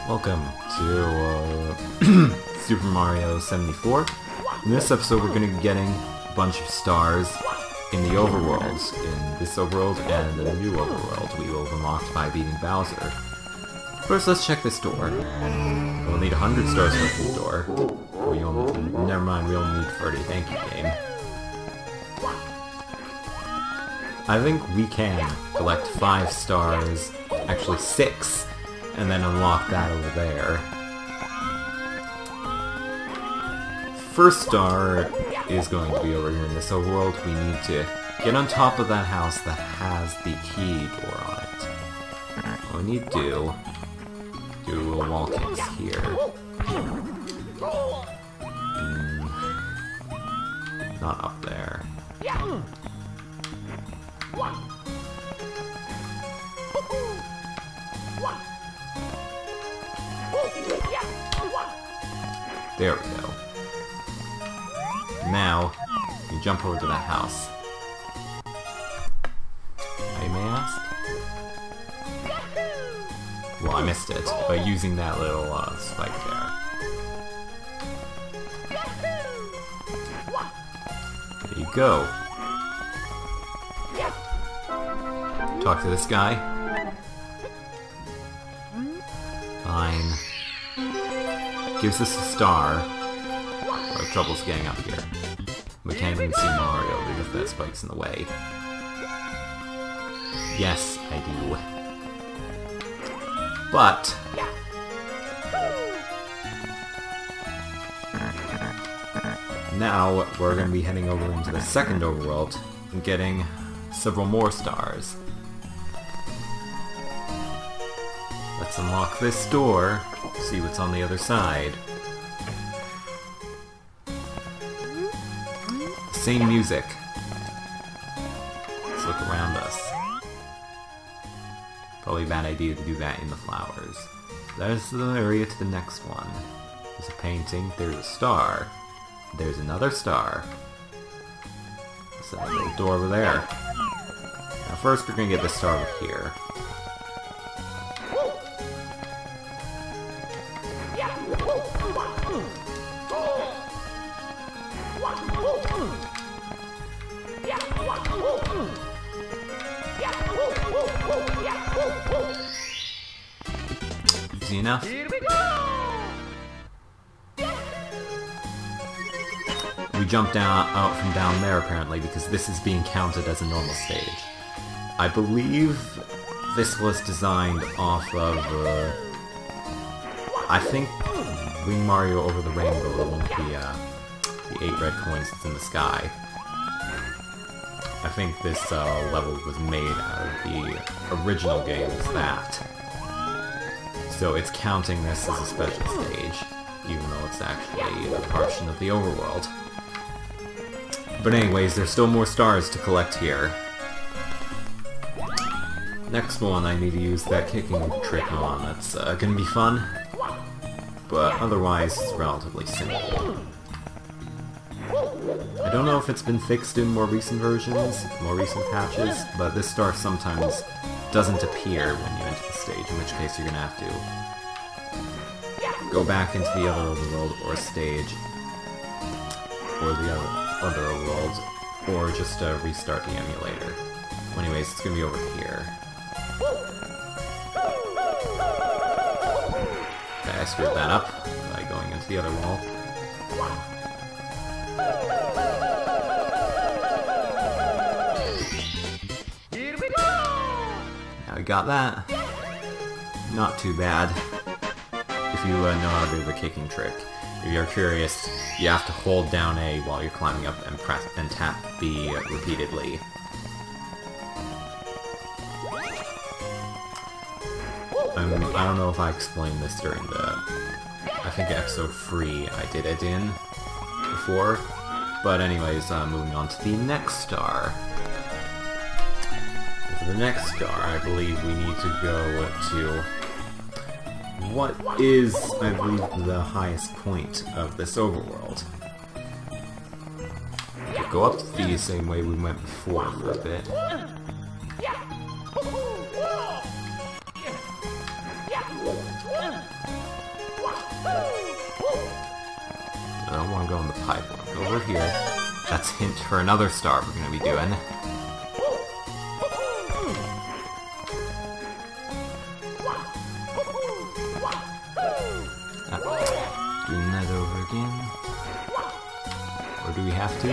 Welcome to Super Mario 74. In this episode we're going to be getting a bunch of stars in the overworlds, in this overworld and the new overworld we will have unlocked by beating Bowser. First, let's check this door. We'll need 100 stars to open the door. Never mind, we only need 30. Thank you, game. I think we can collect 5 stars, actually 6, and then unlock that over there. First star is going to be over here in this overworld. We need to get on top of that house that has the key door on it. What we need to do little wall kicks here. Not up there. There we go. Now, you jump over to that house. I may ask? Well, I missed it by using that little spike there. There you go. Talk to this guy. Fine. Gives us a star. Our trouble's getting up here. We can't even see Mario because that spike's in the way. Yes, I do. But now we're going to be heading over into the second overworld and getting several more stars. Let's unlock this door, see what's on the other side. Same music. Let's look around us. Probably a bad idea to do that in the flowers. There's the area to the next one. There's a painting, there's a star. There's another star. There's a little door over there. Now first we're gonna get the star over here. Easy enough. We jumped out from down there apparently because this is being counted as a normal stage. I believe this was designed off of I think Wing Mario Over the Rainbow, the one with the 8 red coins that's in the sky. I think this level was made out of the original game as that. So it's counting this as a special stage, even though it's actually a portion of the overworld. But anyways, there's still more stars to collect here. Next one I need to use that kicking trick on. That's gonna be fun, but otherwise it's relatively simple. I don't know if it's been fixed in more recent versions, more recent patches, but this star sometimes doesn't appear when you enter the stage, in which case you're gonna have to go back into the other overworld or stage, or the other overworld, or just restart the emulator. Well, anyways, it's gonna be over here. Okay, I screwed that up by going into the other wall. Now we got that. Not too bad. If you know how to do the kicking trick. If you're curious, you have to hold down A while you're climbing up and press and tap B repeatedly. I don't know if I explained this during the... I think episode 3 I did it in before. But anyways, moving on to the next star. For the next star, I believe we need to go to what is, I believe, the highest point of this overworld. We'll go up the same way we went before for a bit. I don't want to go in the pipe. I want to go over here. That's a hint for another star we're going to be doing. Doing that over again. Or do we have to?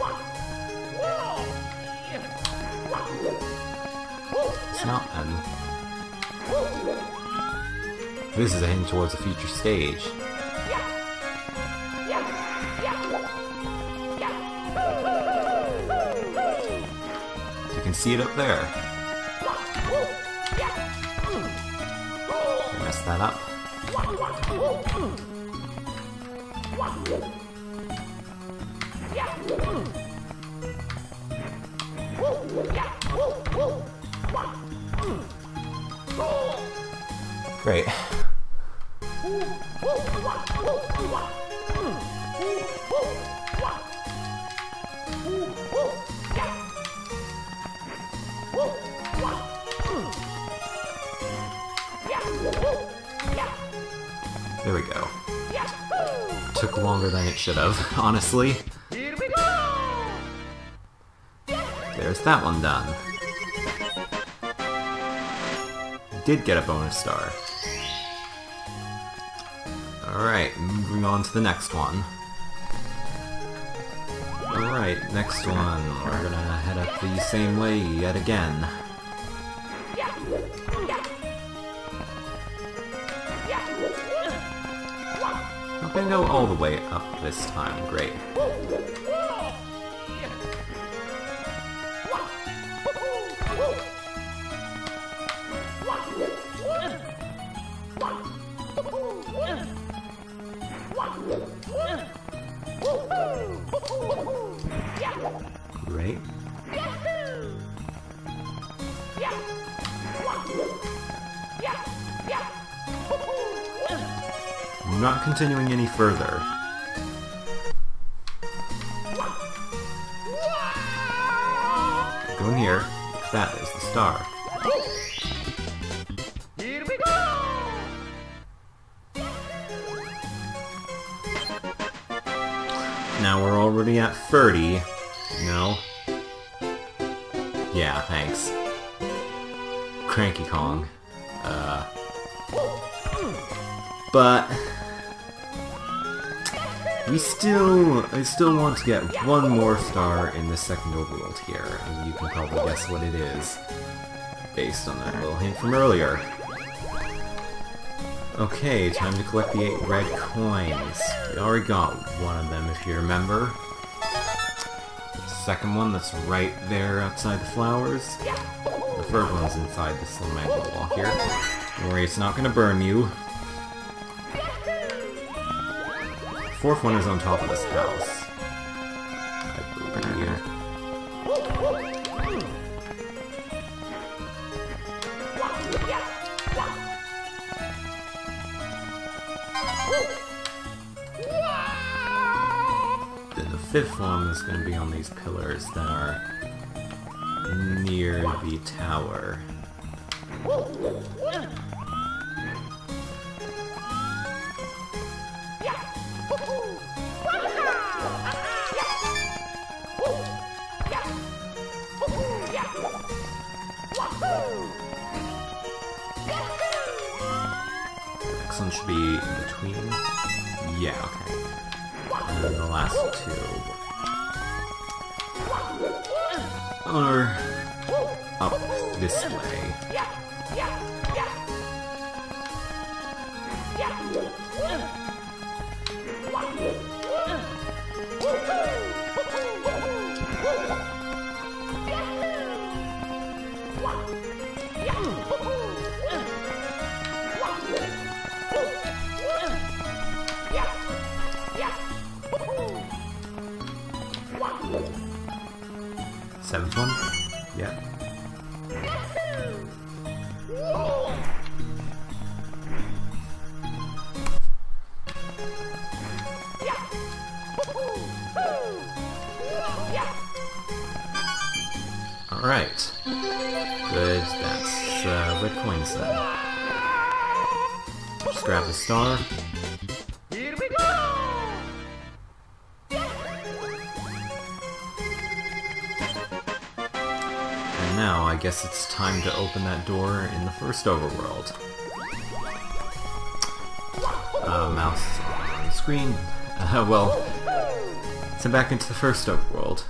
It's not then. This is a hint towards a future stage. You can see it up there. I messed that up. Great. There we go. Took longer than it should have, honestly. There's that one done. Did get a bonus star. Alright, moving on to the next one. Alright, next one. We're gonna head up the same way yet again. Not gonna go all the way up this time, great. Great. I'm not continuing any further. Go in here. Look at that, there's the star. Now we're already at 30. No. Yeah, thanks. Cranky Kong. But I still want to get one more star in the second overworld here, and you can probably guess what it is, based on that little hint from earlier. Okay, time to collect the 8 red coins. We already got one of them, if you remember. The second one that's right there outside the flowers. The third one's inside this little magma wall here. Don't worry, it's not gonna burn you. The fourth one is on top of this house. I believe here. Then the fifth one is going to be on these pillars that are near the tower. Next one should be in between. Yeah, okay. And then the last two are up this way. Seventh one? Yeah. Alright. Good, that's red coins then. Let's grab the star. Here we go! And now, I guess it's time to open that door in the first overworld. Mouse on the screen. Well, let's head back into the first overworld.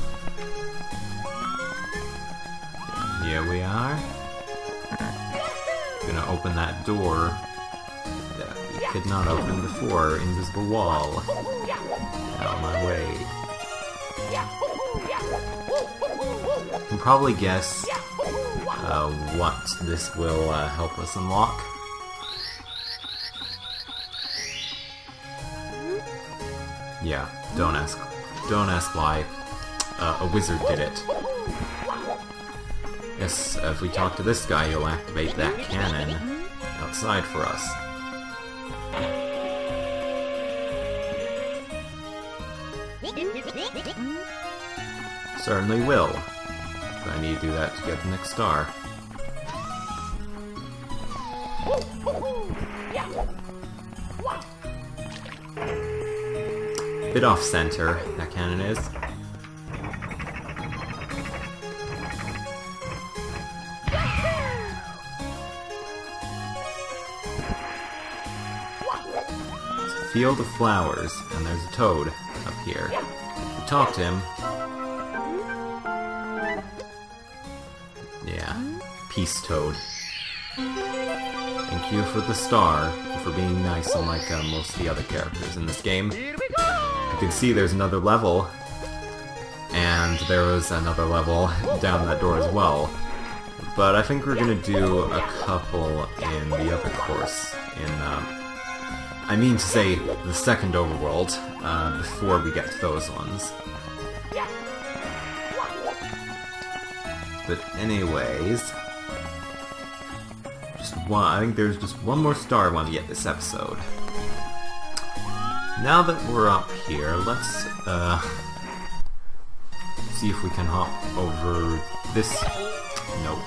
Here we are. Gonna open that door that we could not open before. Invisible wall. Out of my way. You can probably guess what this will help us unlock. Yeah, don't ask why. A wizard did it. Yes, if we talk to this guy, he'll activate that cannon outside for us. Certainly will. But I need to do that to get the next star. Bit off center, that cannon is. It's a field of flowers, and there's a toad up here. We talk to him. Yeah, peace toad. Thank you for the star, and for being nice unlike most of the other characters in this game. You can see there's another level, and there was another level down that door as well. But I think we're gonna do a couple in the other course, I mean to say, the second overworld, before we get to those ones. But anyways, I think there's just one more star I want to get this episode. Now that we're up here, let's see if we can hop over this. Nope.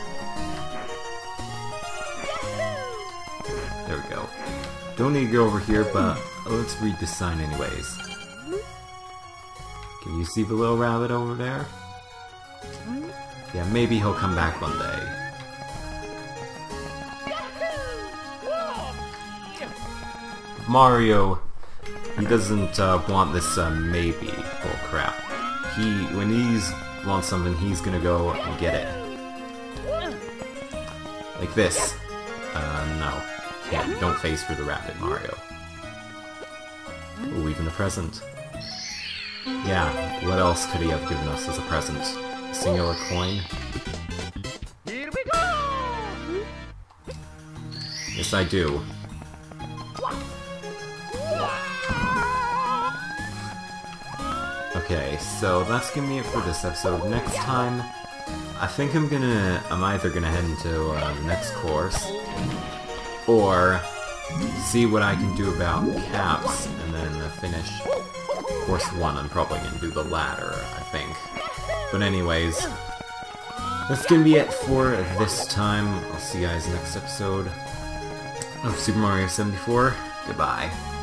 There we go. Don't need to go over here, but let's read this sign anyways. Can you see the little rabbit over there? Yeah, maybe he'll come back one day. Mario, he doesn't want this maybe. Oh crap. When he wants something, he's gonna go and get it. Like this. No. Can't. Don't face for the rabbit, Mario. Ooh, even a present. Yeah, what else could he have given us as a present? A singular coin? Here we go! Yes, I do. Okay, so that's gonna be it for this episode. Next time, I think I'm either gonna head into the next course, or see what I can do about caps, and then finish course 1. I'm probably gonna do the latter, I think. But anyways, that's gonna be it for this time. I'll see you guys next episode of Super Mario 74. Goodbye.